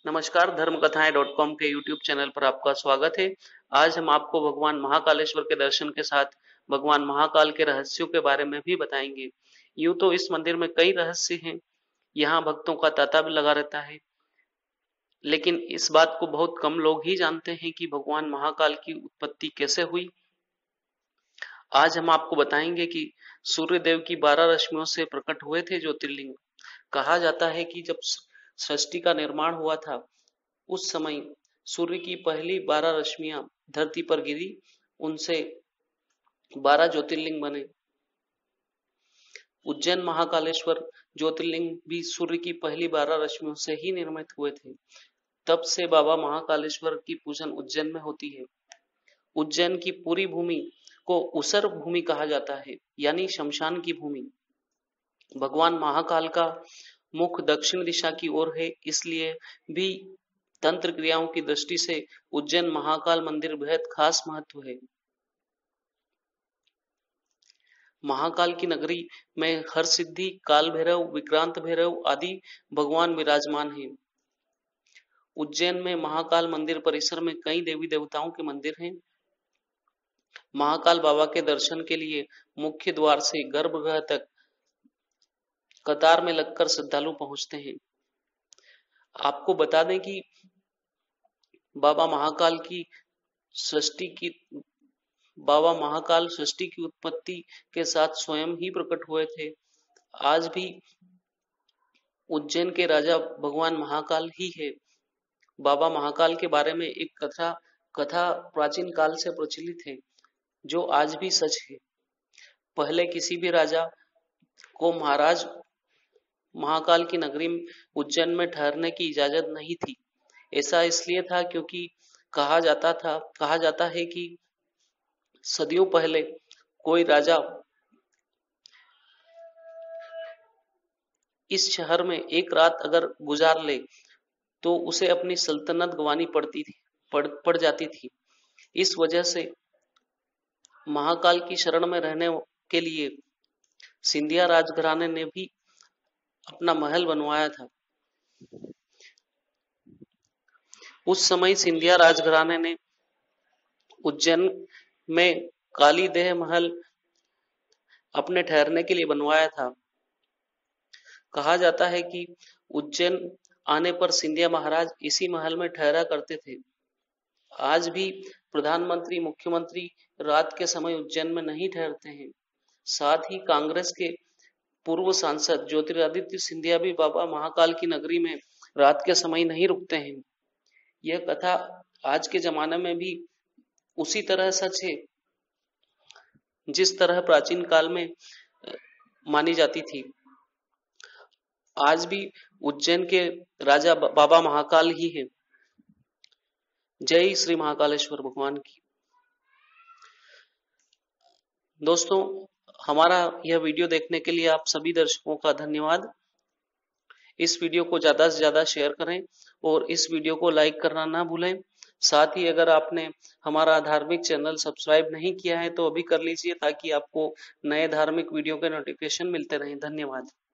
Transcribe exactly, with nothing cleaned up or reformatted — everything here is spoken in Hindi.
नमस्कार, धर्म कथाएं डॉट कॉम के यूट्यूब चैनल पर आपका स्वागत है। आज हम आपको भगवान महाकालेश्वर के दर्शन के साथ भगवान महाकाल के रहस्यों के बारे में भी बताएंगे। यूं तो इस मंदिर में कई रहस्य हैं, यहाँ भक्तों का तांता भी लगा रहता है, लेकिन इस बात को बहुत कम लोग ही जानते हैं कि भगवान महाकाल की उत्पत्ति कैसे हुई। आज हम आपको बताएंगे कि सूर्य देव की बारह रश्मियों से प्रकट हुए थे ज्योतिर्लिंग। कहा जाता है कि जब सृष्टि का निर्माण हुआ था, उस समय सूर्य की पहली बारह रश्मियां धरती पर गिरी, उनसे बारह ज्योतिर्लिंग बने। उज्जैन महाकालेश्वर ज्योतिर्लिंग भी सूर्य की पहली बारह रश्मियों से ही निर्मित हुए थे। तब से बाबा महाकालेश्वर की पूजन उज्जैन में होती है। उज्जैन की पूरी भूमि को उसर भूमि कहा जाता है, यानी शमशान की भूमि। भगवान महाकाल का मुख दक्षिण दिशा की ओर है, इसलिए भी तंत्र क्रियाओं की दृष्टि से उज्जैन महाकाल मंदिर बेहद खास महत्व है। महाकाल की नगरी में हर सिद्धि, काल भैरव, विक्रांत भैरव आदि भगवान विराजमान हैं। उज्जैन में महाकाल मंदिर परिसर में कई देवी देवताओं के मंदिर हैं। महाकाल बाबा के दर्शन के लिए मुख्य द्वार से गर्भगृह तक कतार में लगकर श्रद्धालु पहुंचते हैं। आपको बता दें कि बाबा महाकाल की सृष्टि की बाबा महाकाल सृष्टि की उत्पत्ति के साथ स्वयं ही प्रकट हुए थे। आज भी उज्जैन के राजा भगवान महाकाल ही है। बाबा महाकाल के बारे में एक कथा कथा प्राचीन काल से प्रचलित है, जो आज भी सच है। पहले किसी भी राजा को महाराज महाकाल की नगरी उज्जैन में ठहरने की इजाजत नहीं थी। ऐसा इसलिए था क्योंकि कहा जाता था कहा जाता है कि सदियों पहले कोई राजा इस शहर में एक रात अगर गुजार ले तो उसे अपनी सल्तनत गंवानी पड़ती थी पड़, पड़ जाती थी। इस वजह से महाकाल की शरण में रहने के लिए सिंधिया राजघराने ने भी अपना महल बनवाया था। उस समय सिंधिया राजघराने ने उज्जैन में काली देह महल अपने ठहरने के लिए बनवाया था। कहा जाता है कि उज्जैन आने पर सिंधिया महाराज इसी महल में ठहरा करते थे। आज भी प्रधानमंत्री, मुख्यमंत्री रात के समय उज्जैन में नहीं ठहरते हैं। साथ ही कांग्रेस के पूर्व सांसद ज्योतिरादित्य सिंधिया भी बाबा महाकाल की नगरी में रात के समय नहीं रुकते हैं। यह कथा आज के जमाने में भी उसी तरह सच है जिस तरह प्राचीन काल में मानी जाती थी। आज भी उज्जैन के राजा बाबा महाकाल ही है। जय श्री महाकालेश्वर भगवान की। दोस्तों, हमारा यह वीडियो देखने के लिए आप सभी दर्शकों का धन्यवाद। इस वीडियो को ज्यादा से ज्यादा शेयर करें और इस वीडियो को लाइक करना ना भूलें। साथ ही अगर आपने हमारा धार्मिक चैनल सब्सक्राइब नहीं किया है तो अभी कर लीजिए, ताकि आपको नए धार्मिक वीडियो के नोटिफिकेशन मिलते रहें। धन्यवाद।